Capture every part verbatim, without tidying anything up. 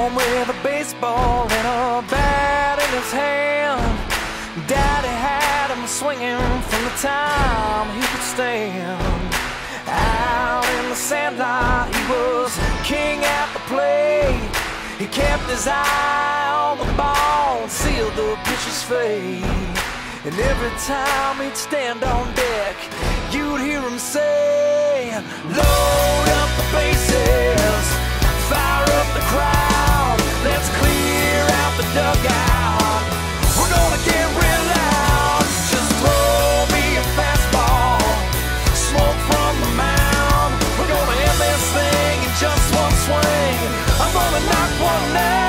home with a baseball and a bat in his hand. Daddy had him swinging from the time he could stand. Out in the sandlot, he was king at the plate. He kept his eye on the ball and sealed the pitcher's fate. And every time he'd stand on deck, you'd hear him say, load up the bases, fire up the crowd, let's clear out the dugout. We're gonna get real loud, just throw me a fastball, smoke from the mound. We're gonna end this thing in just one swing. I'm gonna knock one down.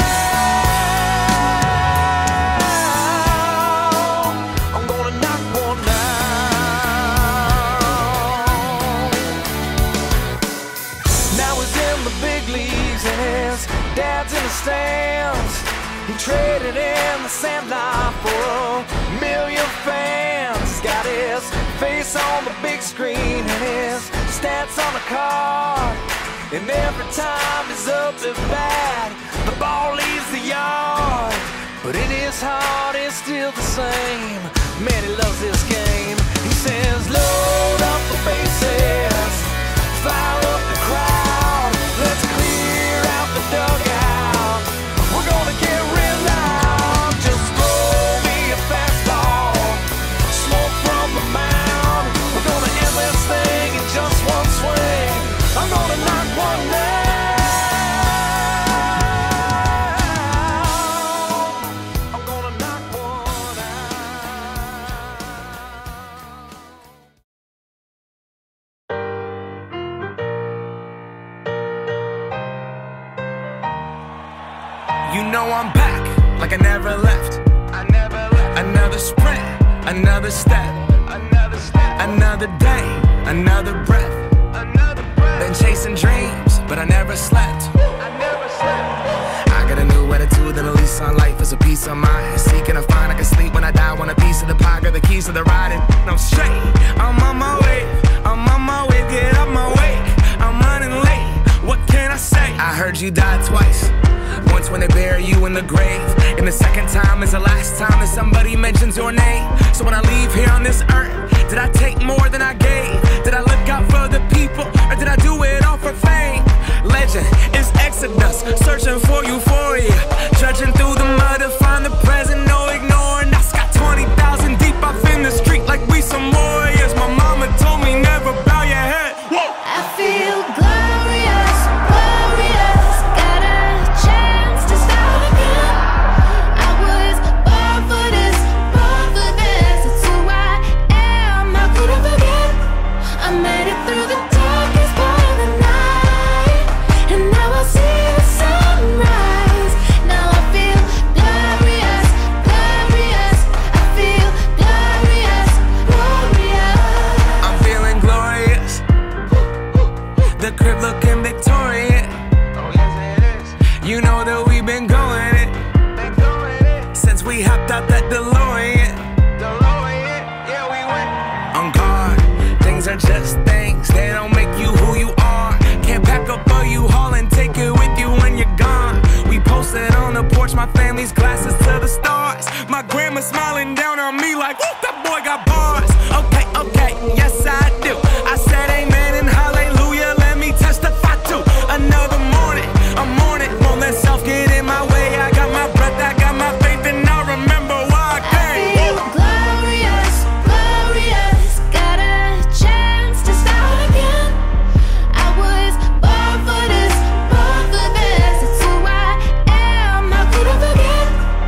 I'm gonna knock one down. Now he's in the big leagues and his dad's in the stands. He traded in the sandlot for a million fans. He's got his face on the big screen and his stats on the card. And every time he's up at bat, the ball leaves the yard. But in his heart it's still the same. Man, he loves this game. He says, load up the bases, fire up the crowd, let's clear out the dugout. We're gonna get real loud, just throw me a fastball, smoke from the mound. We're gonna end this thing in just one swing. I'm gonna knock one down. I'm gonna knock one You know I'm back, like I never left. I never left. Another sprint, another step, Another step, another day, another breath. another breath. Been chasing dreams, but I never slept. I never slept. I got a new attitude and a lease on life is a peace of mind. Seeking to find I can sleep when I die. Want a piece of the pie, got the keys to the ride, and I'm straight. I'm on my way, I'm on my way, get up my way. I'm running late, what can I say? I heard you died twice. Once when they bury you in the grave, and the second time is the last time that somebody mentions your name. So when I leave here on this earth, did I take more than I gave? Did I look out for the people, or did I do it all for fame? Legend is Exodus, searching for euphoria, trudging through the mud to find the present, no ignoring us. Got twenty thousand deep off in the street like we some warriors. My mama told me never bow your head. Whoa. I feel glorious, glorious. Got a chance to start again. I was born for this, born for this. It's who I am, how could I forget? I made it through the darkest part of the night, and now I see the sunrise. Now I feel glorious, glorious. I feel glorious, glorious. I'm feeling glorious. The crib looking Victorian. Oh yes it is. You know that we've been going it Been going it, since we hopped out that DeLorean. DeLorean, yeah we went. On guard, things are just things. They don't make you who you are. Can't pack up a U-Haul and take it with you when you're gone. We posted on the porch, my family's glasses to the stars. My grandma smiling down on me like, ooh, that boy got bars. Okay, okay, yes I do. I said amen and hallelujah, let me testify to another morning. A morning, won't let self get in my way. I got my breath, I got my faith, and I remember why I I came. feel glorious, glorious. Got a chance to start again. I was born for this, born for this. It's who I am, how could I forget?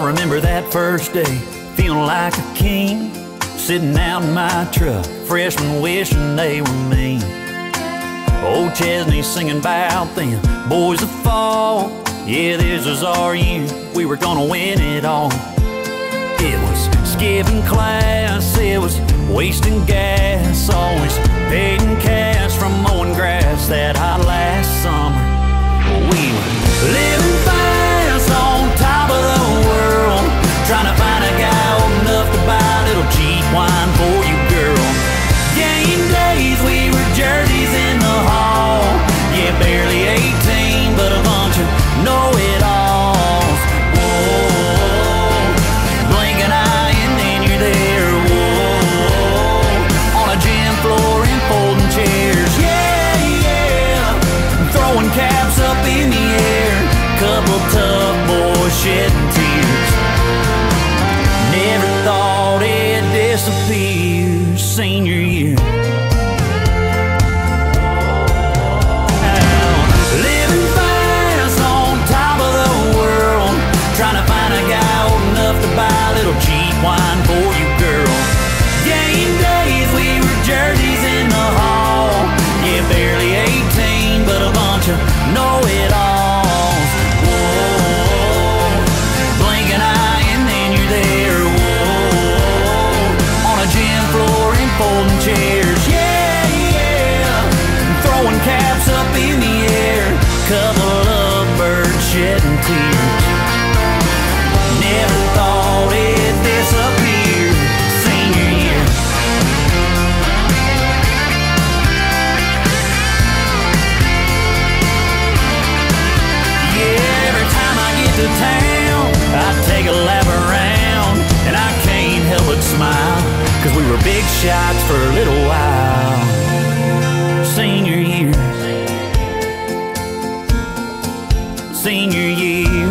remember that first day, feeling like a king, sitting out in my truck, freshmen wishing they were me. Old Chesney singing about them boys of fall. Yeah, this was our year, we were gonna win it all. It was skipping class, it was wasting gas, always paid in cash from mowing grass that hot last summer. We were living fast on top of the world, trying to find a guy old enough to buy a little cheap wine for you, girl. Game days, we were jerseys in the hall. Yeah, barely eighteen, but a bunch of know-it-alls. Whoa, blink an eye and then you're there. Whoa, on a gym floor and folding chairs. Yeah, yeah, throwing caps up in the air. Couple tough boys shedding tears. Never thought it'd disappear. Senior year. Living fast on top of the world, trying to find a guy old enough to buy a little cheap wine for you, girl. Game days, we were jerseys in the hall. Yeah, barely eighteen, but a bunch of know-it-alls. Whoa, blink an eye and then you're there. Whoa, on a gym floor and folding chairs. Yeah, yeah, throwing caps up in the air. Couple of birds shedding tears. Never thought it'd disappear. Senior year. Yeah, every time I get to town, I take a lap around, and I can't help but smile, 'cause we were big shots for a little while. Senior year. Senior year.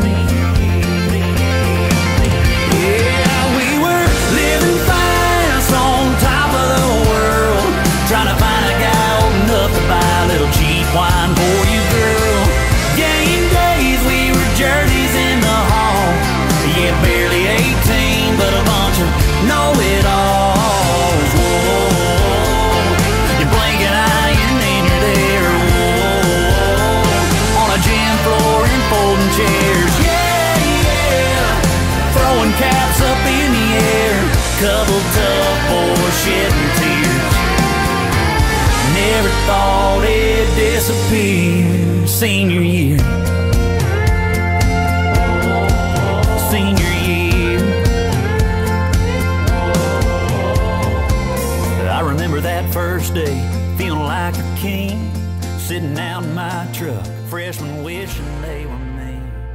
Yeah, we were living fast on top of the world, trying to find a guy old enough to buy a little cheap wine for you, girl. Game days, we were jerseys in the hall. Yeah, barely eighteen, but a bunch of know-it-alls. Whoa, you blink an eye and then you're there. Whoa, on a gym floor and folding chairs. Yeah, yeah, throwing caps up in the air. Couple tough boys shedding tears. Never thought it'd disappear. Senior year. Senior year. I remember that first day, feeling like a king, sitting out in my truck, freshmen wishing they were me.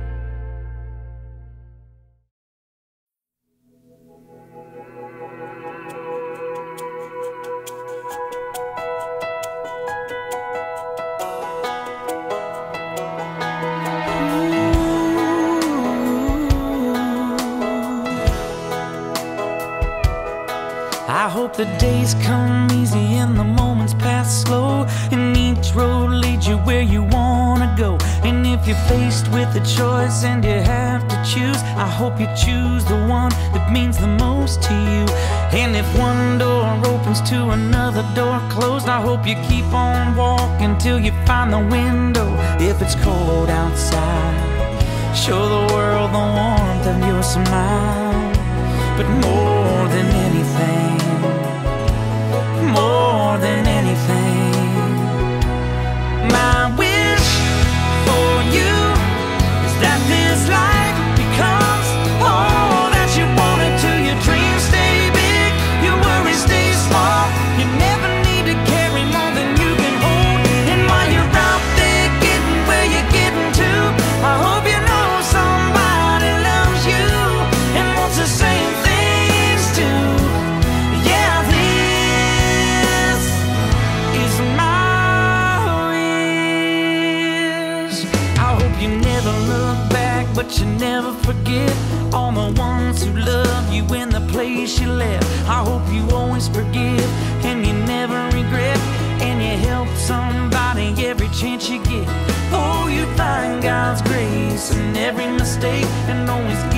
I hope the days come easy and the moments pass slow, and each road leads you where you wanna go. And if you're faced with a choice and you have to choose, I hope you choose the one that means the most to you. And if one door opens to another door closed, I hope you keep on walking till you find the window. If it's cold outside, show the world the warmth of your smile. But more than anything, more than anything, my wish for you is that this life becomes all that you want it to. Your dreams stay big, your worries stay small. You never need to carry more than you can hold. And while you're out there getting where you're getting to, I hope you know somebody loves you and wants the same things too. Yeah, this is my wish. I hope you never look back, but you never forget all the ones who love you in the place you left. I hope you always forgive and you never regret, and you help somebody every chance you get. Oh, you find God's grace in every mistake and always